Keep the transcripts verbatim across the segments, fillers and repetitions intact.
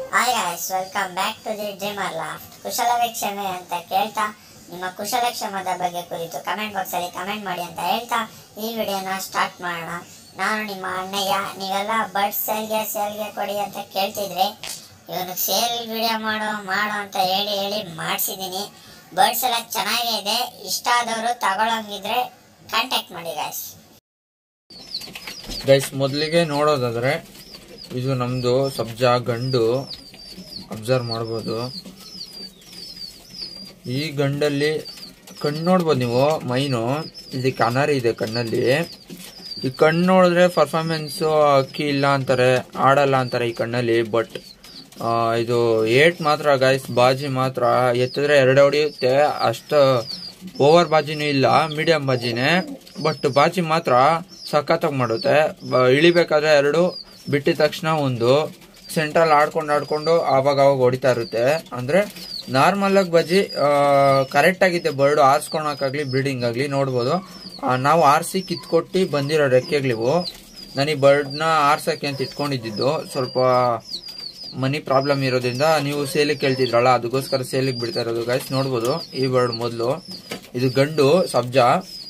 Hi guys, welcome back to the dreamer loft. ಕುಶಲವೀಕ್ಷಣೆ ಅಂತ ಕೇಳ್ತಾ ನಿಮ್ಮ ಕುಶಲಕ್ಷೇಮದ ಬಗ್ಗೆ ಕುರಿತು ಕಮೆಂಟ್ ಬಾಕ್ಸಲ್ಲಿ ಕಮೆಂಟ್ ಮಾಡಿ ಅಂತ ಹೇಳ್ತಾ ಈ ವಿಡಿಯೋನ ಸ್ಟಾರ್ಟ್ ಮಾಡೋಣ. ನಾನು ನಿಮ್ಮ ಅಣ್ಣಯ್ಯ. ನೀವೆಲ್ಲ ಬರ್ಡ್ಸ್ ಸೇಲ್ಗೆ ಸೇಲ್ಗೆ ಕೊಡಿ ಅಂತ ಕೇಳ್ತಿದ್ರಿ. ಇವನು ಸೇಲ್ ವಿಡಿಯೋ ಮಾಡೋ ಮಾಡೋ ಅಂತ ಹೇಳಿ ಹೇಳಿ ಮಾಡಿಸಿದ್ದೀನಿ. ಬರ್ಡ್ಸ್ ಎಲ್ಲ ಚೆನ್ನಾಗೇ ಇದೆ. ಇಷ್ಟ ಆದವರು ತಗೊಳ್ಳೋಂಗಿದ್ರೆ ಕಾಂಟ್ಯಾಕ್ಟ್ ಮಾಡಿ ಗೈಸ್. ಗೈಸ್ ಮೊದಲಿಗೆ ನೋಡೋದಾದ್ರೆ ಇದು ನಮ್ದು ಸಬ್ಜಾ ಗಂಡು. ಅಬ್ಸರ್ವ್ ಮಾಡ್ಬೋದು. ಈ ಗಂಡಲ್ಲಿ ಕಣ್ಣು ನೋಡ್ಬೋದು ನೀವು. ಮೈನು ಇದಕ್ಕೆ ಅನಾರಿ ಇದೆ ಕಣ್ಣಲ್ಲಿ. ಈ ಕಣ್ಣು ನೋಡಿದ್ರೆ ಪರ್ಫಾರ್ಮೆನ್ಸು ಅಕ್ಕಿ ಇಲ್ಲ ಅಂತಾರೆ, ಆಡಲ್ಲ ಅಂತಾರೆ ಈ ಕಣ್ಣಲ್ಲಿ. ಬಟ್ ಇದು ಏಟ್ ಮಾತ್ರ ಗೈಸ್, ಬಾಜಿ ಮಾತ್ರ ಎತ್ತಿದ್ರೆ ಎರಡು ಹೊಡಿಯುತ್ತೆ. ಅಷ್ಟು ಓವರ್ ಬಾಜಿನೂ ಇಲ್ಲ, ಮೀಡಿಯಂ ಬಾಜಿನೇ. ಬಟ್ ಬಾಜಿ ಮಾತ್ರ ಸಖತ್ತಾಗಿ ಮಾಡುತ್ತೆ. ಇಳಿಬೇಕಾದ್ರೆ ಎರಡು, ಬಿಟ್ಟಿದ ತಕ್ಷಣ ಒಂದು, ಸೆಂಟ್ರಲ್ ಆಡ್ಕೊಂಡು ಆಡ್ಕೊಂಡು ಆವಾಗ ಆವಾಗ ಹೊಡಿತಾ ಇರುತ್ತೆ. ಅಂದ್ರೆ ನಾರ್ಮಲ್ ಆಗಿ ಬಜ್ಜಿ ಕರೆಕ್ಟ್ ಆಗಿದೆ. ಬರ್ಡು ಆರಿಸ್ಕೊಳಕ್ಕಾಗ್ಲಿ ಬ್ರೀಡಿಂಗ್ ಆಗ್ಲಿ ನೋಡ್ಬೋದು. ನಾವು ಆರಿಸಿ ಕಿತ್ಕೊಟ್ಟು ಬಂದಿರೋ ರೆಕ್ಕೆಗಳಿವು. ನಾನು ಈ ಬರ್ಡ್ನ ಆರ್ಸಕ್ಕೆ ಅಂತ ಇಟ್ಕೊಂಡಿದ್ದು. ಸ್ವಲ್ಪ ಮನಿ ಪ್ರಾಬ್ಲಮ್ ಇರೋದ್ರಿಂದ ನೀವು ಸೇಲಿಗೆ ಕೇಳ್ತಿದ್ರಲ್ಲ, ಅದಕ್ಕೋಸ್ಕರ ಸೇಲಿಗೆ ಬಿಡ್ತಾ ಇರೋದು ಗೈಸ್. ನೋಡ್ಬೋದು ಈ ಬರ್ಡ್ ಮೊದಲು. ಇದು ಗಂಡು ಸಬ್ಜಾ.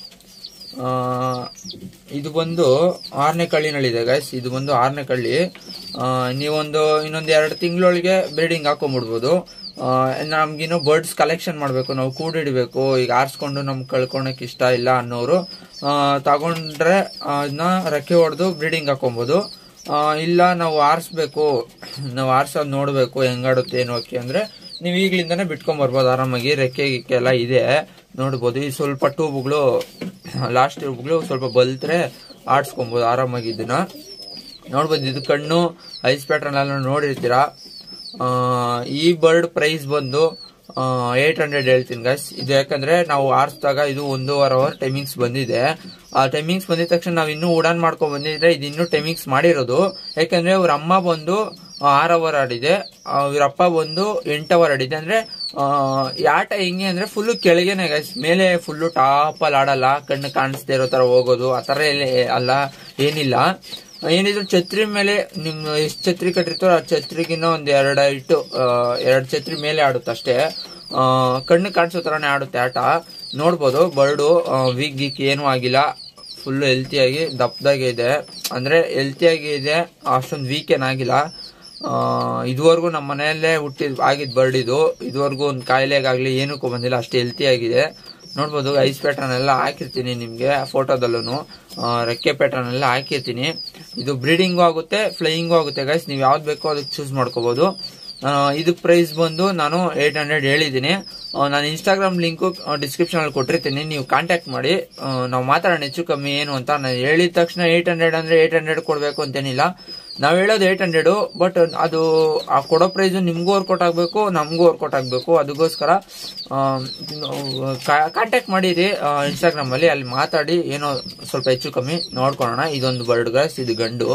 ಇದು ಬಂದು ಆರನೇ ಕಳ್ಳಿನಲ್ಲಿದೆ ಗೈಸ್. ಇದು ಬಂದು ಆರನೇ ಕಳ್ಳಿ. ನೀವೊಂದು ಇನ್ನೊಂದು ಎರಡು ತಿಂಗಳೊಳಗೆ ಬ್ರೀಡಿಂಗ್ ಹಾಕೊಂಡ್ಬಿಡ್ಬೋದು. ನಮ್ಗಿನ್ನು ಬರ್ಡ್ಸ್ ಕಲೆಕ್ಷನ್ ಮಾಡಬೇಕು, ನಾವು ಕೂಡಿಡ್ಬೇಕು. ಈಗ ಆರಿಸ್ಕೊಂಡು ನಮ್ಗೆ ಕಳ್ಕೊಳಕ್ ಇಷ್ಟ ಇಲ್ಲ ಅನ್ನೋರು ತಗೊಂಡ್ರೆ ಅದನ್ನ ರೆಕ್ಕೆ ಹೊಡೆದು ಬ್ರೀಡಿಂಗ್ ಹಾಕೊಬೋದು. ಇಲ್ಲ ನಾವು ಆರಿಸ್ಬೇಕು, ನಾವು ಆರ್ಸೋದು ನೋಡ್ಬೇಕು ಹೆಂಗಾಡುತ್ತೆ ಏನು ಅಕ್ಕಿ ಅಂದ್ರೆ ನೀವು ಈಗ್ಲಿಂದಾನೆ ಬಿಟ್ಕೊಂಡ್ ಬರ್ಬೋದು ಆರಾಮಾಗಿ. ರೆಕ್ಕೆ ಗಿಕ್ಕೆ ಎಲ್ಲ ಇದೆ ನೋಡ್ಬೋದು. ಈ ಸ್ವಲ್ಪ ಟ್ಯೂಬ್ಗಳು, ಲಾಸ್ಟ್ ಟ್ಯೂಬ್ಗಳು ಸ್ವಲ್ಪ ಬಲ್ತ್ರೆ ಆಡ್ಸ್ಕೊಬೋದು ಆರಾಮಾಗಿ. ಇದನ್ನ ನೋಡ್ಬೋದು. ಇದು ಕಣ್ಣು ಐಸ್ ಪ್ಯಾಟ್ರನ್ ಎಲ್ಲ ನೋಡಿರ್ತೀರಾ. ಈ ಬರ್ಡ್ ಪ್ರೈಸ್ ಬಂದು ಏಟ್ ಹಂಡ್ರೆಡ್ ಹೇಳ್ತೀನಿ ಗೈಸ್. ಇದು ಯಾಕಂದ್ರೆ ನಾವು ಆರಿಸಿದಾಗ ಇದು ಒಂದೂವರೆ ಅವರ್ ಟೈಮಿಂಗ್ಸ್ ಬಂದಿದೆ. ಆ ಟೈಮಿಂಗ್ಸ್ ಬಂದಿದ ತಕ್ಷಣ ನಾವು ಇನ್ನೂ ಉಡಾನ್ ಮಾಡ್ಕೊಂಡ್ ಬಂದಿದ್ರೆ ಇದು ಇನ್ನೂ ಟೈಮಿಂಗ್ಸ್ ಮಾಡಿರೋದು. ಯಾಕಂದ್ರೆ ಇವ್ರ ಅಮ್ಮ ಬಂದು ಆರ್ ಅವರ್ ಆಡಿದೆ, ಇವ್ರಪ್ಪ ಬಂದು ಎಂಟು ಅವರ್ ಆಡಿದೆ. ಅಂದ್ರೆ ಆಟ ಹೆಂಗೆ ಅಂದ್ರೆ ಫುಲ್ಲು ಕೆಳಗೆನೆ ಗೈಸ್, ಮೇಲೆ ಫುಲ್ಲು ಟಾಪ್ ಅಲ್ಲಿ ಆಡಲ್ಲ. ಕಣ್ಣು ಕಾಣಿಸ್ದೇ ಇರೋ ತರ ಹೋಗೋದು ಆ ತರ ಅಲ್ಲ, ಏನಿಲ್ಲ. ಏನಿದ್ರು ಛತ್ರಿ ಮೇಲೆ ನಿಮ್ ಎಷ್ಟು ಛತ್ರಿ ಕಟ್ಟಿರ್ತಾರೋ ಆ ಛತ್ರಿಗಿನ್ನ ಒಂದ್ ಎರಡು ಇಟ್ಟು ಎರಡ್ ಛತ್ರಿ ಮೇಲೆ ಆಡುತ್ತೆ ಅಷ್ಟೇ. ಕಣ್ಣು ಕಾಣಿಸೋ ತರಾನೇ ಆಡುತ್ತೆ ಆಟ. ನೋಡ್ಬೋದು ಬರ್ಡು ವೀಕ್ ಗೀಕ್ ಏನೂ ಆಗಿಲ್ಲ. ಫುಲ್ ಹೆಲ್ತಿಯಾಗಿ ದಪ್ಪದಾಗೆ ಇದೆ. ಅಂದ್ರೆ ಹೆಲ್ತಿಯಾಗಿ ಇದೆ, ಅಷ್ಟೊಂದು ವೀಕ್ ಏನಾಗಿಲ್ಲ. ಇದುವರೆಗೂ ನಮ್ಮ ಮನೆಯಲ್ಲೇ ಹುಟ್ಟಿದ್ ಆಗಿದ್ ಬರ್ಡ್ ಇದು. ಇದುವರೆಗೂ ಒಂದು ಕಾಯಿಲೆಗಾಗ್ಲಿ ಏನಕ್ಕೂ ಬಂದಿಲ್ಲ, ಅಷ್ಟು ಹೆಲ್ತಿ ಆಗಿದೆ. ನೋಡ್ಬೋದು ಐಸ್ ಪ್ಯಾಟ್ರನ್ ಎಲ್ಲ ಹಾಕಿರ್ತೀನಿ ನಿಮ್ಗೆ ಫೋಟೋದಲ್ಲೂ. ರೆಕ್ಕೆ ಪ್ಯಾಟ್ರನ್ ಎಲ್ಲ ಹಾಕಿರ್ತೀನಿ. ಇದು ಬ್ರೀಡಿಂಗು ಆಗುತ್ತೆ, ಫ್ಲೈಯಿಂಗು ಆಗುತ್ತೆ ಗೈಸ್. ನೀವು ಯಾವ್ದು ಬೇಕೋ ಅದಕ್ಕೆ ಚೂಸ್ ಮಾಡ್ಕೋಬಹುದು. ಇದಕ್ಕೆ ಪ್ರೈಸ್ ಬಂದು ನಾನು ಏಟ್ ಹಂಡ್ರೆಡ್ ಹೇಳಿದ್ದೀನಿ. ನಾನು ಇನ್ಸ್ಟಾಗ್ರಾಮ್ ಲಿಂಕು ಡಿಸ್ಕ್ರಿಪ್ಷನ್ ಅಲ್ಲಿ ಕೊಟ್ಟಿರ್ತೀನಿ, ನೀವು ಕಾಂಟ್ಯಾಕ್ಟ್ ಮಾಡಿ. ನಾವು ಮಾತಾಡೋಣ ಹೆಚ್ಚು ಕಮ್ಮಿ ಏನು ಅಂತ. ನಾನು ಹೇಳಿದ ತಕ್ಷಣ ಏಟ್ ಹಂಡ್ರೆಡ್ ಅಂದ್ರೆ ಏಟ್ ಹಂಡ್ರೆಡ್ ಕೊಡ್ಬೇಕು ಅಂತೇನಿಲ್ಲ. ನಾವ್ ಹೇಳೋದು ಏಟ್ ಹಂಡ್ರೆಡ್, ಬಟ್ ಅದು ಆ ಕೊಡೋ ಪ್ರೈಸ್ ನಿಮ್ಗೂ ವರ್ಕೌಟ್ ಆಗ್ಬೇಕು, ನಮಗೂ ವರ್ಕೌಟ್ ಆಗ್ಬೇಕು. ಅದಕ್ಕೋಸ್ಕರ ಕಾಂಟ್ಯಾಕ್ಟ್ ಮಾಡಿರಿ ಇನ್ಸ್ಟಾಗ್ರಾಮ್ ಅಲ್ಲಿ. ಅಲ್ಲಿ ಮಾತಾಡಿ ಏನೋ ಸ್ವಲ್ಪ ಹೆಚ್ಚು ಕಮ್ಮಿ ನೋಡ್ಕೊಳ್ಳೋಣ. ಇದೊಂದು ಬರ್ಡ್ ಗೈಸ್, ಇದು ಗಂಡು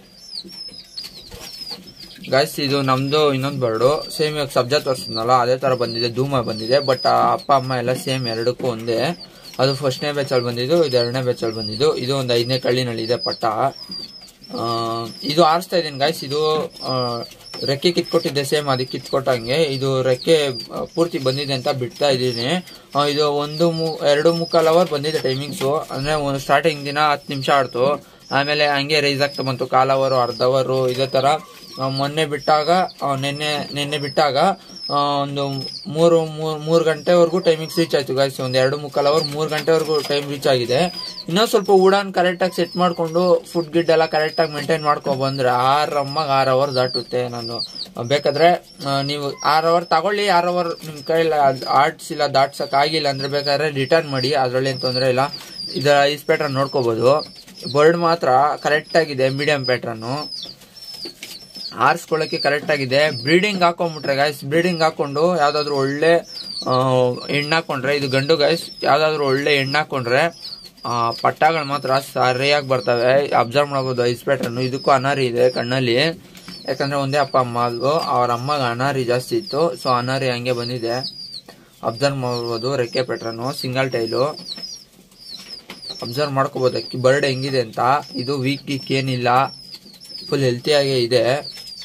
ಗೈಸ್. ಇದು ನಮ್ದು ಇನ್ನೊಂದು ಬರ್ಡು. ಸೇಮ್ ಇವಾಗ ಸಬ್ಜಾ ತೋರಿಸಿದ್ನಲ್ಲ ಅದೇ ತರ ಬಂದಿದೆ, ಧೂಮ ಬಂದಿದೆ. ಬಟ್ ಅಪ್ಪ ಅಮ್ಮ ಎಲ್ಲ ಸೇಮ್, ಎರಡಕ್ಕೂ ಒಂದೇ. ಅದು ಫಸ್ಟ್ನೇ ಬ್ಯಾಚಲ್ಲಿ ಬಂದಿದ್ದು, ಇದು ಎರಡನೇ ಬ್ಯಾಚಲ್ಲಿ ಬಂದಿದ್ದು. ಇದು ಒಂದು ಐದನೇ ಕಳ್ಳಿನಲ್ಲಿ ಇದೆ ಪಟ್ಟ. ಇದು ಆರಿಸ್ತಾ ಇದ್ದೀನಿ ಗೈಸ್. ಇದು ರೆಕ್ಕೆ ಕಿತ್ಕೊಟ್ಟಿದ್ದೆ ಸೇಮ್, ಅದಕ್ಕೆ ಕಿತ್ಕೊಟ್ಟಂಗೆ. ಇದು ರೆಕ್ಕೆ ಪೂರ್ತಿ ಬಂದಿದೆ ಅಂತ ಬಿಡ್ತಾ ಇದ್ದೀನಿ. ಇದು ಒಂದು ಎರಡು ಮುಕ್ಕಾಲ್ ಅವರ್ ಬಂದಿದೆ ಟೈಮಿಂಗ್ಸು. ಅಂದ್ರೆ ಒಂದು ಸ್ಟಾರ್ಟಿಂಗ್ ದಿನ ಹತ್ತು ನಿಮಿಷ ಆಡ್ತು, ಆಮೇಲೆ ಹಂಗೆ ರೈಸ್ ಆಗ್ತಾ ಬಂತು. ಕಾಲ್ ಅವರು, ಅರ್ಧ ಅವರು, ಇದೇ ತರ. ಮೊನ್ನೆ ಬಿಟ್ಟಾಗ ನಿನ್ನೆ ನಿನ್ನೆ ಬಿಟ್ಟಾಗ ಒಂದು ಮೂರು ಮೂರು ಗಂಟೆವರೆಗೂ ಟೈಮಿಂಗ್ಸ್ ರೀಚ್ ಆಯ್ತು ಗೈಸ್. ಒಂದ್ ಎರಡು ಮುಕ್ಕಾಲ್ ಅವರ್ ಮೂರು ಗಂಟೆವರೆಗೂ ಟೈಮ್ ರೀಚ್ ಆಗಿದೆ. ಇನ್ನೊಂದ್ ಸ್ವಲ್ಪ ಉಡಾನ್ ಕರೆಕ್ಟ್ ಆಗಿ ಸೆಟ್ ಮಾಡ್ಕೊಂಡು ಫುಡ್ ಗಿಡ್ ಎಲ್ಲ ಕರೆಕ್ಟ್ ಆಗಿ ಮೇಂಟೈನ್ ಮಾಡ್ಕೊ ಬಂದ್ರೆ ಆರ್ ಅಮ್ಮಾಗ ಆರ್ ಅವರ್ ದಾಟುತ್ತೆ. ನಾನು ಬೇಕಾದ್ರೆ ನೀವು ಆರ್ ಅವರ್ ತಗೊಳ್ಳಿ, ಆರ್ ಅವರ್ ನಿಮ್ ಕೈಲಿ ಆಡ್ಸಿಲ್ಲ, ದಾಟ್ಸಕ್ ಆಗಿಲ್ಲ ಅಂದ್ರೆ ಬೇಕಾದ್ರೆ ರಿಟರ್ನ್ ಮಾಡಿ, ಅದ್ರಲ್ಲಿ ಏನ್ ತೊಂದ್ರೆ ಇಲ್ಲ. ಇದರ ಐಸ್ ಪ್ಯಾಟ್ರನ್ ನೋಡ್ಕೋಬಹುದು. ಬರ್ಡ್ ಮಾತ್ರ ಕರೆಕ್ಟ್ ಆಗಿದೆ, ಮೀಡಿಯಂ ಪ್ಯಾಟ್ರನ್, ಆರಿಸ್ಕೊಳ್ಳಕ್ಕೆ ಕರೆಕ್ಟ್ ಆಗಿದೆ. ಬ್ರೀಡಿಂಗ್ ಹಾಕೊಂಡ್ಬಿಟ್ರೆ ಗೈಸ್, ಬ್ರೀಡಿಂಗ್ ಹಾಕೊಂಡು ಯಾವ್ದಾದ್ರು ಒಳ್ಳೆ ಎಣ್ಣೆ ಹಾಕೊಂಡ್ರೆ, ಇದು ಗಂಡು ಗೈಸ್, ಯಾವ್ದಾದ್ರು ಒಳ್ಳೆ ಎಣ್ಣೆ ಹಾಕೊಂಡ್ರೆ ಪಟ್ಟಗಳು ಮಾತ್ರ ಸರಿಯಾಗಿ ಬರ್ತವೆ. ಅಬ್ಸರ್ವ್ ಮಾಡಬಹುದು ಐಸ್ ಪ್ಯಾಟ್ರನ್. ಇದಕ್ಕೂ ಅನಾರಿ ಇದೆ ಕಣ್ಣಲ್ಲಿ, ಯಾಕಂದ್ರೆ ಒಂದೇ ಅಪ್ಪ ಅಮ್ಮ ಅದು. ಅವ್ರ ಅಮ್ಮಗೆ ಅನಾರಿ ಜಾಸ್ತಿ ಇತ್ತು, ಸೊ ಅನಾರಿ ಹಂಗೆ ಬಂದಿದೆ. ಅಬ್ಸರ್ವ್ ಮಾಡಬಹುದು ರೆಕ್ಕೆ ಪ್ಯಾಟ್ರನ್, ಸಿಂಗಲ್ ಟೈಲು. ಅಬ್ಸರ್ವ್ ಮಾಡ್ಕೋಬಹುದು ಅಕ್ಕಿ ಬರ್ಡ್ ಹೆಂಗಿದೆ ಅಂತ. ಇದು ವೀಕ್ ಗೀಕ್ ಏನಿಲ್ಲ, ಫುಲ್ ಹೆಲ್ತಿಯಾಗೇ ಇದೆ.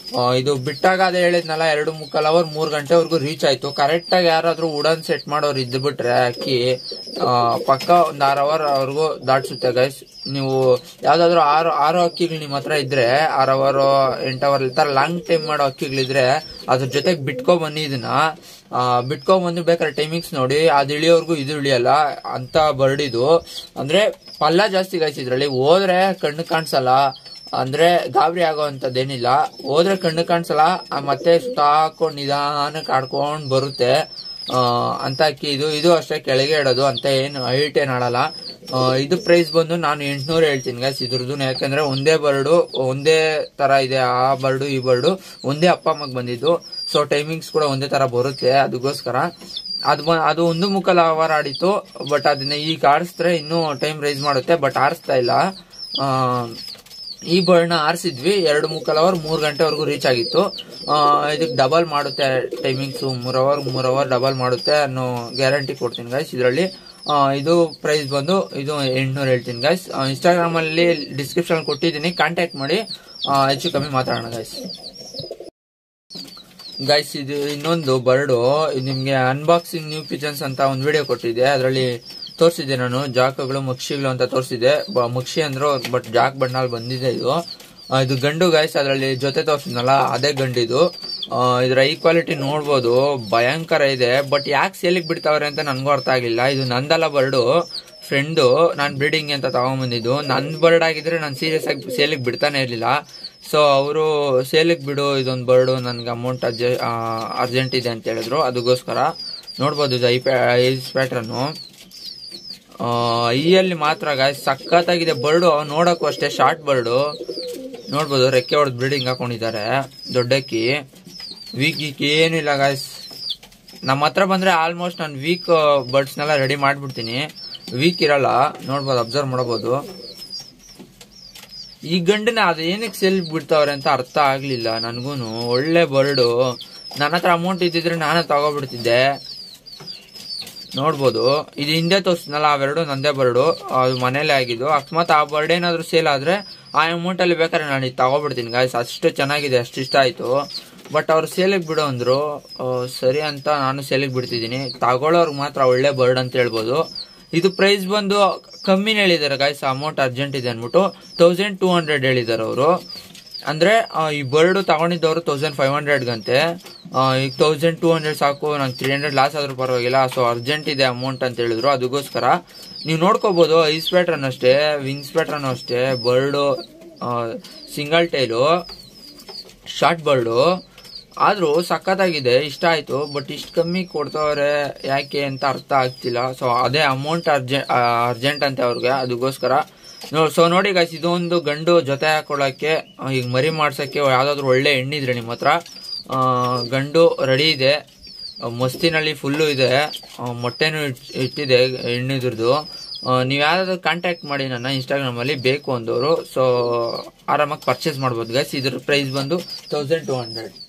ಇದು ಬಿಟ್ಟಾಗ ಅದೇ ಹೇಳಿದ್ನಲ್ಲ ಎರಡು ಮುಕ್ಕಾಲ್ ಅವರ್ ಮೂರ್ ಗಂಟೆವರೆಗೂ ರೀಚ್ ಆಯ್ತು. ಕರೆಕ್ಟ್ ಆಗಿ ಯಾರಾದ್ರೂ ಉಡನ್ ಸೆಟ್ ಮಾಡೋರು ಇದ್ದು ಬಿಟ್ರೆ ಅಕ್ಕಿ ಪಕ್ಕ ಒಂದ್ ಆರ್ ಅವರ್ ಅವ್ರಿಗೂ ದಾಟ್ಸುತ್ತೆ ಗೈಸ್. ನೀವು ಯಾವ್ದಾದ್ರು ಆರು ಆರು ಅಕ್ಕಿಗಳು ನಿಮ್ಮ ಹತ್ರ ಇದ್ರೆ ಆರ್ ಅವರ್ ಎಂಟ್ ಅವರ್ ಈ ತರ ಲಾಂಗ್ ಟೈಮ್ ಮಾಡೋ ಅಕ್ಕಿಗಳಿದ್ರೆ ಅದ್ರ ಜೊತೆಗೆ ಬಿಟ್ಕೊ ಬನ್ನಿ. ಇದನ್ನ ಬಿಟ್ಕೊ ಬಂದು ಬೇಕಾದ್ರೆ ಟೈಮಿಂಗ್ಸ್ ನೋಡಿ, ಅದು ಇಳಿಯೋರ್ಗು ಇದು ಇಳಿಯಲ್ಲ ಅಂತ ಬರ್ಡ್ ಇದು. ಅಂದ್ರೆ ಪಲ್ಲ ಜಾಸ್ತಿ ಗೈಸ್ ಇದ್ರಲ್ಲಿ. ಹೋದ್ರೆ ಕಣ್ಣು ಕಾಣಿಸಲ್ಲ, ಅಂದ್ರೆ ಗಾಬರಿ ಆಗೋ ಅಂತದ್ದೇನಿಲ್ಲ. ಹೋದ್ರೆ ಕಣ್ಣು ಕಾಣಿಸಲ್ಲ, ಮತ್ತೆ ಸುತ್ತ ಹಾಕೊಂಡ್ ನಿಧಾನಕ್ಕೆ ಆಡ್ಕೊಂಡ್ ಬರುತ್ತೆ ಅಂತ ಅಕ್ಕಿ ಇದು. ಇದು ಅಷ್ಟೇ ಕೆಳಗೆ ಇಡೋದು ಅಂತ ಏನು ಹೈಟ್ ಏನ್ ಆಡಲ್ಲ. ಇದು ಪ್ರೈಸ್ ಬಂದು ನಾನು ಎಂಟ್ನೂರು ಹೇಳ್ತೀನಿ ಗೈಸ್ ಇದ್ರದ್ದು. ಯಾಕಂದ್ರೆ ಒಂದೇ ಬರ್ಡು ಒಂದೇ ತರ ಇದೆ, ಆ ಬರ್ಡು ಈ ಬರ್ಡು ಒಂದೇ ಅಪ್ಪ ಅಮ್ಮಗ್ ಬಂದಿದ್ದು. ಸೊ ಟೈಮಿಂಗ್ಸ್ ಕೂಡ ಒಂದೇ ತರ ಬರುತ್ತೆ, ಅದಕ್ಕೋಸ್ಕರ ಅದು ಅದು ಒಂದು ಮುಕ್ಕಾಲ್ ಅವರ್ ಆಡಿತ್ತು. ಬಟ್ ಅದನ್ನ ಈಗ ಆಡಿಸಿದ್ರೆ ಇನ್ನೂ ಟೈಮ್ ರೈಸ್ ಮಾಡುತ್ತೆ, ಬಟ್ ಆರಿಸ್ತಾ ಇಲ್ಲ. ಈ ಬರ್ಡ್ನ ಆರಿಸಿದ್ವಿ, ಎರಡು ಮುಕ್ಕಾಲ್ ಅವರ್ ಮೂರ್ ಗಂಟೆವರೆಗೂ ರೀಚ್ ಆಗಿತ್ತು. ಇದಕ್ಕೆ ಡಬಲ್ ಮಾಡುತ್ತೆ ಟೈಮಿಂಗ್ಸ್, ಮೂರ್ ಅವರ್ ಮೂರ್ ಅವರ್ ಡಬಲ್ ಮಾಡುತ್ತೆ ಅನ್ನೋ ಗ್ಯಾರಂಟಿ ಕೊಡ್ತೀನಿ ಗೈಸ್ ಇದರಲ್ಲಿ. ಇದು ಪ್ರೈಸ್ ಬಂದು ಇದು ಎಂಟ್ನೂರು ಹೇಳ್ತೀನಿ ಗೈಸ್. ಇನ್ಸ್ಟಾಗ್ರಾಮ್ ಅಲ್ಲಿ ಡಿಸ್ಕ್ರಿಪ್ಷನ್ ಕೊಟ್ಟಿದ್ದೀನಿ, ಕಾಂಟ್ಯಾಕ್ಟ್ ಮಾಡಿ ಹೆಚ್ಚು ಕಮ್ಮಿ ಮಾತಾಡೋಣ ಗೈಸ್. ಗೈಸ್ ಇದು ಇನ್ನೊಂದು ಬರ್ಡು, ನಿಮ್ಗೆ ಅನ್ಬಾಕ್ಸಿಂಗ್ ನ್ಯೂ ಪಿಜನ್ಸ್ ಅಂತ ಒಂದು ವಿಡಿಯೋ ಕೊಟ್ಟಿದ್ದೆ, ಅದರಲ್ಲಿ ತೋರಿಸಿದೆ ನಾನು. ಜಾಕಗಳು ಮಕ್ಷಿಗಳು ಅಂತ ತೋರಿಸಿದೆ. ಮಕ್ಷಿ ಅಂದ್ರು ಬಟ್ ಜಾಕ್ ಬಣ್ಣಲ್ಲಿ ಬಂದಿದೆ ಇದು. ಇದು ಗಂಡು ಗೈಸ್, ಅದರಲ್ಲಿ ಜೊತೆ ತೋರಿಸಿದ್ನಲ್ಲ ಅದೇ ಗಂಡಿದು. ಇದ್ರ ಈಕ್ವಾಲಿಟಿ ನೋಡ್ಬೋದು, ಭಯಂಕರ ಇದೆ. ಬಟ್ ಯಾಕೆ ಸೇಲಿಗೆ ಬಿಡ್ತಾವ್ರೆ ಅಂತ ನನ್ಗೂ ಅರ್ಥ ಆಗಿಲ್ಲ. ಇದು ನಂದಲ್ಲ ಬರ್ಡು, ಫ್ರೆಂಡು ನಾನ್ ಬ್ರೀಡಿಂಗ್ ಅಂತ ತಗೊಂಡ್ಬಂದಿದ್ದು. ನನ್ ಬರ್ಡ್ ಆಗಿದ್ರೆ ನಾನು ಸೀರಿಯಸ್ ಆಗಿ ಸೇಲಿಗೆ ಬಿಡ್ತಾನೆ ಇರ್ಲಿಲ್ಲ. ಸೊ ಅವರು ಸೇಲಿಗೆ ಬಿಡು ಇದೊಂದು ಬರ್ಡು, ನನ್ಗೆ ಅಮೌಂಟ್ ಅರ್ಜೆ ಅರ್ಜೆಂಟ್ ಇದೆ ಅಂತ ಹೇಳಿದ್ರು. ಅದಕ್ಕೋಸ್ಕರ ನೋಡ್ಬೋದು ಇದು ಐ ಐಸ್ ಪ್ಯಾಟ್ರನ್ನು ಐಯಲ್ಲಿ ಮಾತ್ರ ಗಾಯ್ಸ್ ಸಖತ್ತಾಗಿದೆ ಬರ್ಡು. ನೋಡಕ್ಕೂ ಅಷ್ಟೇ ಶಾರ್ಟ್ ಬರ್ಡು ನೋಡ್ಬೋದು, ರೆಕ್ಕೆ ಹೊಡೆದು ಬ್ರೀಡಿಂಗ್ ಹಾಕೊಂಡಿದ್ದಾರೆ. ದೊಡ್ಡಕ್ಕಿ ವೀಕ್ ಗೀಕ್ ಏನಿಲ್ಲ ಗಾಯ್ಸ್. ನಮ್ಮ ಹತ್ರ ಬಂದ್ರೆ ಆಲ್ಮೋಸ್ಟ್ ನಾನು ವೀಕ್ ಬರ್ಡ್ಸ್ನೆಲ್ಲ ರೆಡಿ ಮಾಡ್ಬಿಡ್ತೀನಿ, ವೀಕ್ ಇರಲ್ಲ. ನೋಡ್ಬೋದು, ಅಬ್ಸರ್ವ್ ಮಾಡಬಹುದು. ಈ ಗಂಡನ ಅದು ಏನಕ್ಕೆ ಸೇಲ್ ಬಿಡ್ತಾವ್ರೆ ಅಂತ ಅರ್ಥ ಆಗ್ಲಿಲ್ಲ ನನ್ಗೂನು. ಒಳ್ಳೆ ಬರ್ಡು, ನನ್ನ ಹತ್ರ ಅಮೌಂಟ್ ಇದ್ದಿದ್ರೆ ನಾನೇ ತಗೋಬಿಡ್ತಿದ್ದೆ. ನೋಡ್ಬೋದು, ಇದು ಹಿಂದೆ ತೋರಿಸಿದ್ನಲ್ಲ ಅವೆರಡು ನಂದೇ ಬರ್ಡು, ಅದು ಮನೇಲೆ ಆಗಿದ್ದು. ಅಕಸ್ಮಾತ್ ಆ ಬರ್ಡ್ ಏನಾದ್ರು ಸೇಲ್ ಆದ್ರೆ ಆ ಅಮೌಂಟ್ ಅಲ್ಲಿ ಬೇಕಾದ್ರೆ ನಾನು ಇದು ತಗೋಬಿಡ್ತೀನಿ ಗಾಯ್ಸ್. ಅಷ್ಟು ಚೆನ್ನಾಗಿದೆ, ಅಷ್ಟು ಇಷ್ಟ ಆಯ್ತು. ಬಟ್ ಅವ್ರು ಸೇಲಿಗೆ ಬಿಡು ಅಂದ್ರು, ಸರಿ ಅಂತ ನಾನು ಸೇಲಿಗೆ ಬಿಡ್ತಿದ್ದೀನಿ. ತಗೊಳ್ಳೋರ್ಗೆ ಮಾತ್ರ ಒಳ್ಳೆ ಬರ್ಡ್ ಅಂತ ಹೇಳ್ಬೋದು. ಇದು ಪ್ರೈಸ್ ಬಂದು ಕಮ್ಮಿನ ಹೇಳಿದ್ದಾರೆ ಗಾಯ್ಸ್, ಅಮೌಂಟ್ ಅರ್ಜೆಂಟ್ ಇದೆ ಅನ್ಬಿಟ್ಟು ತೌಸಂಡ್ ಟೂ ಹಂಡ್ರೆಡ್ ಹೇಳಿದ್ದಾರೆ ಅವರು. ಅಂದ್ರೆ ಈ ಬರ್ಡ್ ತಗೊಂಡಿದ್ದವರು ತೌಸಂಡ್ ಫೈವ್ ಹಂಡ್ರೆಡ್ ಗಂತೆ, ಈಗ ತೌಸಂಡ್ ಟೂ ಹಂಡ್ರೆಡ್ ಸಾಕು, ನಂಗೆ ತ್ರೀ ಹಂಡ್ರೆಡ್ ಲಾಸ್ ಆದ್ರೂ ಪರವಾಗಿಲ್ಲ. ಸೊ ಅರ್ಜೆಂಟ್ ಇದೆ ಅಮೌಂಟ್ ಅಂತ ಹೇಳಿದ್ರು, ಅದಕ್ಕೋಸ್ಕರ ನೀವು ನೋಡ್ಕೋಬಹುದು. ಐಸ್ ಪ್ಯಾಟ್ರನ್ ಅಷ್ಟೇ, ವಿಂಗ್ಸ್ ಪ್ಯಾಟ್ರನ್ ಅಷ್ಟೇ, bird single tail short bird ಆದ್ರೂ ಸಖತ್ತಾಗಿದೆ, ಇಷ್ಟ ಆಯ್ತು. ಬಟ್ ಇಷ್ಟು ಕಮ್ಮಿ ಕೊಡ್ತವ್ರೆ ಯಾಕೆ ಅಂತ ಅರ್ಥ ಆಗ್ತಿಲ್ಲ. ಸೊ ಅದೇ ಅಮೌಂಟ್ ಅರ್ಜೆಂಟ್ ಅರ್ಜೆಂಟ್ ಅಂತೆ ಅವ್ರಿಗೆ, ಅದಕ್ಕೋಸ್ಕರ. ಸೊ ನೋಡಿ ಗಾಯ್ಸ್, ಇದೊಂದು ಗಂಡು ಜೊತೆ ಹಾಕೊಳ್ಳಕ್ಕೆ, ಈಗ ಮರಿ ಮಾಡ್ಸಕ್ಕೆ ಯಾವ್ದಾದ್ರು ಒಳ್ಳೆ ಹೆಣ್ಣಿದ್ರೆ ನಿಮ್ಮ ಹತ್ರ, ಗಂಡು ರೆಡಿ ಇದೆ, ಮಸ್ತಿನಲ್ಲಿ ಫುಲ್ಲು ಇದೆ, ಮೊಟ್ಟೆನೂ ಇಟ್ಟಿದೆ ಹೆಣ್ಣಿದ್ರದ್ದು. ನೀವು ಯಾವ್ದಾದ್ರು ಕಾಂಟ್ಯಾಕ್ಟ್ ಮಾಡಿ ನನ್ನ ಇನ್ಸ್ಟಾಗ್ರಾಮ್ ಅಲ್ಲಿ ಬೇಕು ಅಂದವರು. ಸೊ ಆರಾಮಾಗಿ ಪರ್ಚೇಸ್ ಮಾಡ್ಬೋದು ಗೈಸ್. ಇದ್ರ ಪ್ರೈಸ್ ಬಂದು ತೌಸಂಡ್ ಟೂ ಹಂಡ್ರೆಡ್.